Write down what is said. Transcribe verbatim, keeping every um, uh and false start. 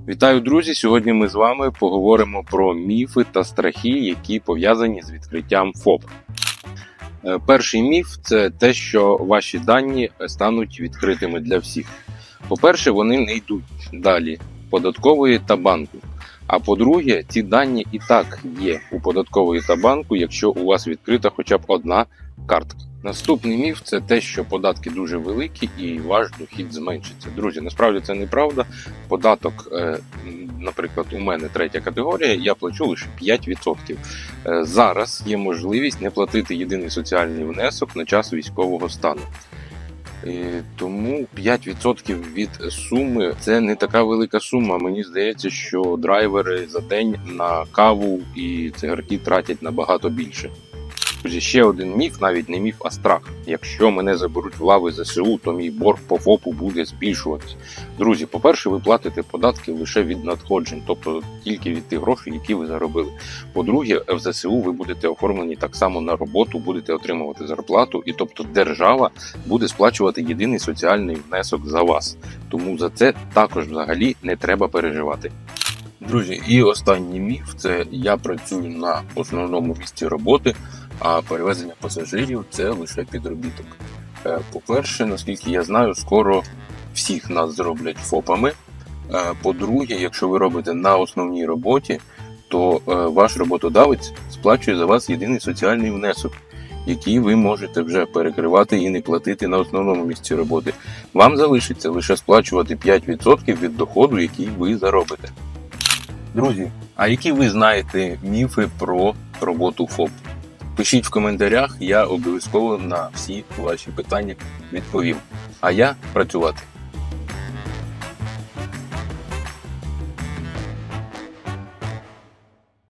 Вітаю, друзі! Сьогодні ми з вами поговоримо про міфи та страхи, які пов'язані з відкриттям ФОП. Перший міф – це те, що ваші дані стануть відкритими для всіх. По-перше, вони не йдуть далі податкової та банку. А по-друге, ці дані і так є у податкової та банку, якщо у вас відкрита хоча б одна картка. Наступний міф – це те, що податки дуже великі і ваш дохід зменшиться. Друзі, насправді це неправда. Податок, наприклад, у мене третя категорія, я плачу лише п'ять відсотків. Зараз є можливість не платити єдиний соціальний внесок на час військового стану. Тому п'ять відсотків від суми – це не така велика сума. Мені здається, що драйвери за день на каву і цигарки тратять набагато більше. Друзі, ще один міф, навіть не міф, а страх. Якщо мене заберуть в лави ЗСУ, то мій борг по ФОПу буде збільшуватися. Друзі, по-перше, ви платите податки лише від надходжень, тобто тільки від тих грошей, які ви заробили. По-друге, в ЗСУ ви будете оформлені так само на роботу, будете отримувати зарплату, і тобто держава буде сплачувати єдиний соціальний внесок за вас. Тому за це також взагалі не треба переживати. Друзі, і останній міф – це я працюю на основному місці роботи, а перевезення пасажирів – це лише підробіток. По-перше, наскільки я знаю, скоро всіх нас зроблять ФОПами. По-друге, якщо ви робите на основній роботі, то ваш роботодавець сплачує за вас єдиний соціальний внесок, який ви можете вже перекривати і не платити на основному місці роботи. Вам залишиться лише сплачувати п'ять відсотків від доходу, який ви заробите. Друзі, а які ви знаєте міфи про роботу ФОП? Пишіть в коментарях, я обов'язково на всі ваші питання відповім. А я працювати.